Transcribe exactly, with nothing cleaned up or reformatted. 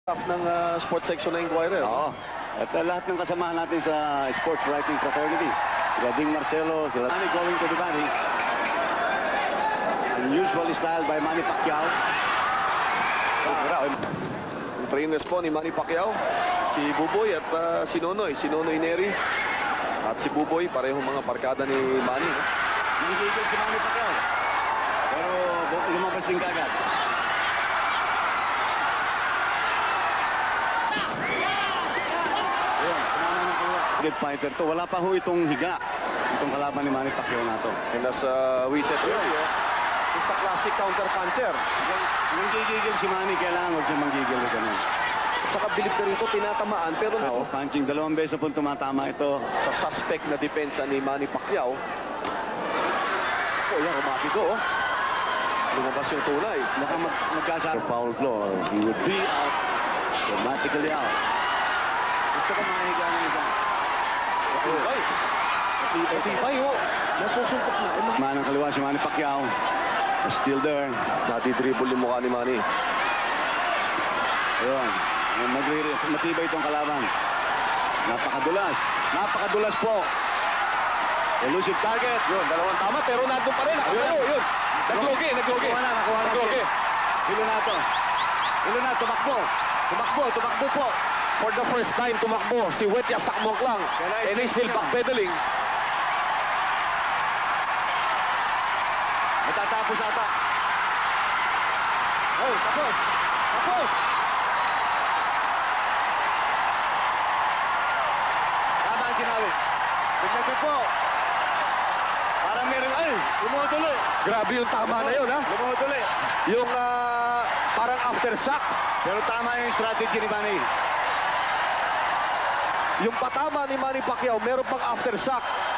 ng uh, sports section ng Inquirer. Oo. At uh, lahat ng kasamahan natin sa sports writing fraternity. Sila Ding Marcelo, sila Manny going to the batting. Unusual style by Manny Pacquiao. Ah. Ang trainers po ni Manny Pacquiao, si Buboy at uh, si Nonoy, si Nonoy Neri. At si Buboy, parehong mga barkada ni Manny. No? Nanggigil si Manny Pacquiao. Pero lumabas din kagad. Good fighter to. Wala pa ho itong higa. Itong kalaban ni Manny Pacquiao na to. And as uh, we said earlier, it's a classic counter puncher. Yung gigigil si Manny, kailangan huwag siya manggigil na ganun. At saka bilib na rin ito, tinatamaan. Pero oh, punching, dalawang beses na po tumatama ito. Sa suspect na depensa ni Manny Pacquiao. Oh, yan, umaki ko. Oh. Lumabas yung tulay. Baka mag magkasara. Foul floor. He would be out. Dramatically out. Gusto ko mahiga ng isa. Matibay. Matibay, oh. Nasusuntok na. Manang kaliwa si Manny Pacquiao. Still there. Natidribble yung mukha ni Manny. Ayun. Matibay itong kalaban. Napakadulas. Napakadulas po. Elusive target. Yun, dalawang tama pero nandun pa rin. Ayun, yun. Naglogi, naglogi. Nakuha na, nakuha na. Naglogi. Hilo na ito. Hilo na, tumakbo. Tumakbo, tumakbo po. For the first time, tumakbo si Wetya Sakmok lang. And he's still backpedaling. Matatapos ata. Oh, tapos. Tapos. Tama ang sinabi. Bigyan po. Parang meron, ay, lumutuloy. Grabe yung tama na yun, ha? Lumutuloy. Yung uh, parang after sack. Pero tama yung strategy ni Manny. Yung patama ni Manny Pacquiao, meron pang after sack.